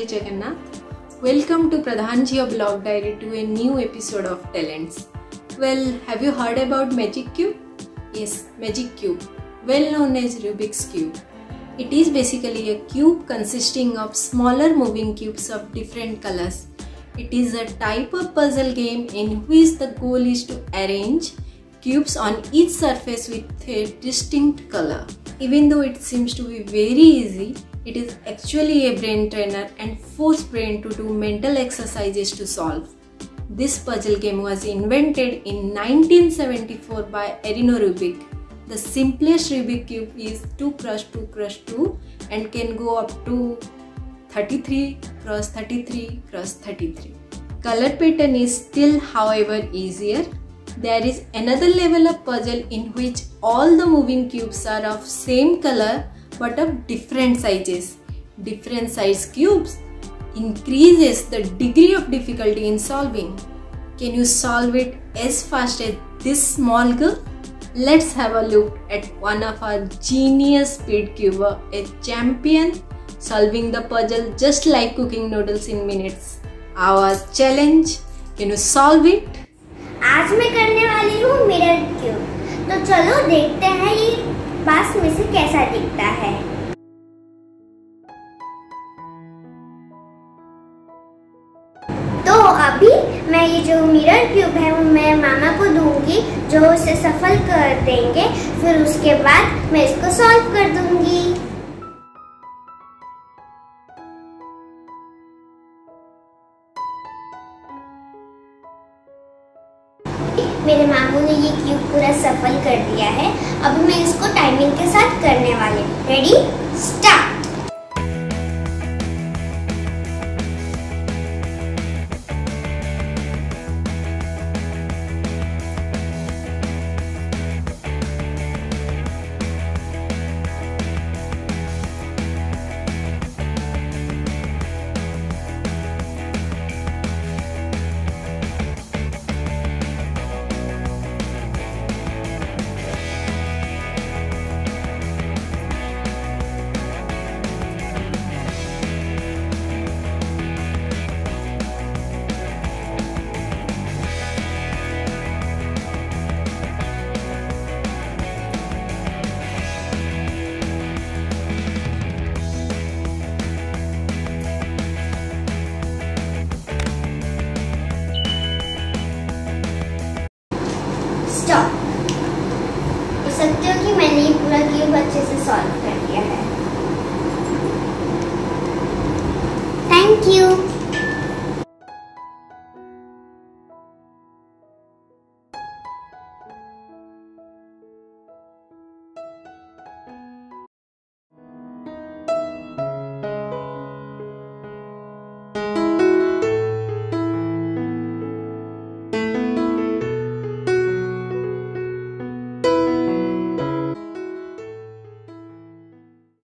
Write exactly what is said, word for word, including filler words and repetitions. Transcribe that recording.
Jai Jagannath. Welcome to Pradhan Jhia blog diary to a new episode of Talents. Well, have you heard about Magic Cube? Yes, Magic Cube, well known as Rubik's Cube. It is basically a cube consisting of smaller moving cubes of different colors. It is a type of puzzle game in which the goal is to arrange cubes on each surface with a distinct color. Even though it seems to be very easy, it is actually a brain trainer and force brain to do mental exercises to solve. This puzzle game was invented in nineteen seventy-four by Rubik. The simplest Rubik Cube is two cross two cross two and can go up to thirty-three cross thirty-three cross thirty-three. Color pattern is still, however, easier. There is another level of puzzle in which all the moving cubes are of same color but of different sizes. Different size cubes increases the degree of difficulty in solving. Can you solve it as fast as this small girl? Let's have a look at one of our genius speed cuber, a champion solving the puzzle just like cooking noodles in minutes. Our challenge, can you solve it? आज मैं करने वाली हूँ mirror cube. तो चलो देखते हैं ये पास में से कैसा दिखता है। तो अभी मैं ये जो मिरर क्यूब है वो मैं मामा को दूंगी जो उसे सफल कर देंगे, फिर उसके बाद मैं इसको सॉल्व कर दूंगी। मेरे मामू ने ये क्यूब पूरा सफल कर दिया है। अभी मैं इसको टाइमिंग के साथ करने वाली हूँ। Ready, start. स्टॉप। देख सकते हो कि मैंने ये पूरा क्यूब अच्छे से सॉल्व कर दिया है। Thank you.